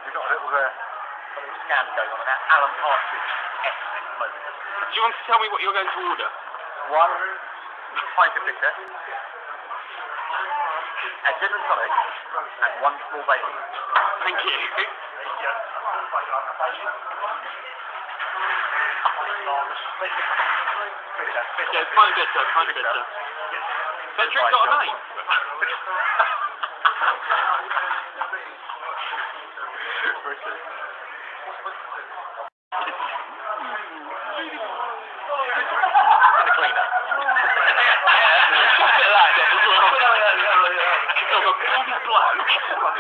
We've got a little scam going on about Alan Partridge ex-smoker. Do you want to tell me what you're going to order? 1 pint of bitter, a gin and tonic, and 1 small Bailey. Thank you. Yeah, pint bitter, pint bitter. That drink got a name? Cleaner. Bit of that, yeah. Of a bloody bloke.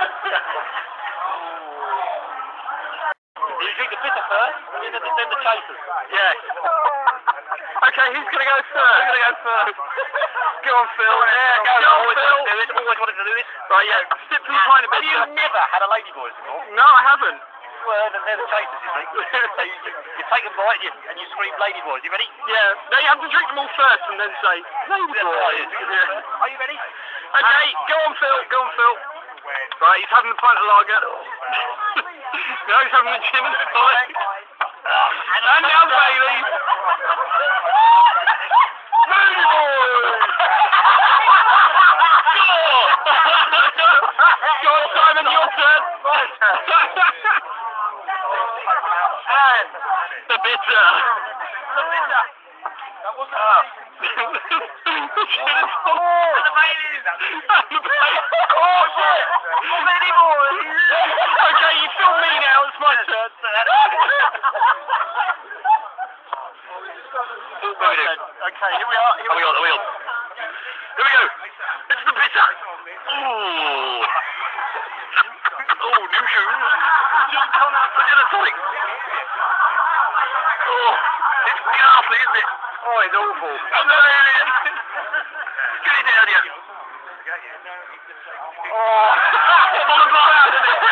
You drink the bitter first, and then the chasers. Yeah. Okay, who's going to go first? Who's going to go first? Go on, Phil. Yeah, go on, Phil. Always wanted to do this. Right, yeah. Simply kind of Have you never had a lady voice before? No, I haven't. Well, they're the chasers, you see. So you take them by and you scream lady boys. You ready? Yeah. No, you have to drink them all first and then say, lady boys. Yeah. Are you ready? Okay, go on, Phil. Go on, Phil. Right, he's having a pint of lager. Now he's having a gin and tonic. And now Bailey. Lady boys! Go on, Simon, your turn. And The bitter. the bitter. That wasn't The Baileys. Oh shit! Lady boys! Okay, you film me now, it's my turn. Okay, here we are. Here we go. Here we go. It's the bitter. Ooh. Oh, new shoes. Gin and tonic. Oh, it's ghastly, isn't it? Oh, it's awful. Oh, no, get it down here. Oh. I'm on the block out, isn't it?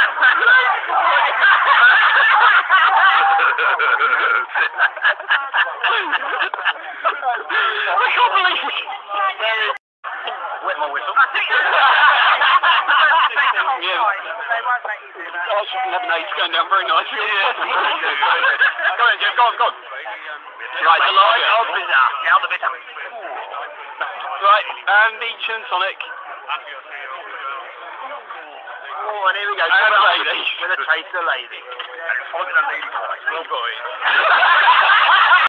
I can't believe it. Very. Wet my whistle. Yeah. Oh, it's just lemonade's going down very nicely. Go on, Jeff. Go on. Right, the lager. Oh, bitter. Now the bitter. Right, and the gin and tonic. Oh, and here we go. And a lady. With a taste of lady. And following a lady boys. Well, boys.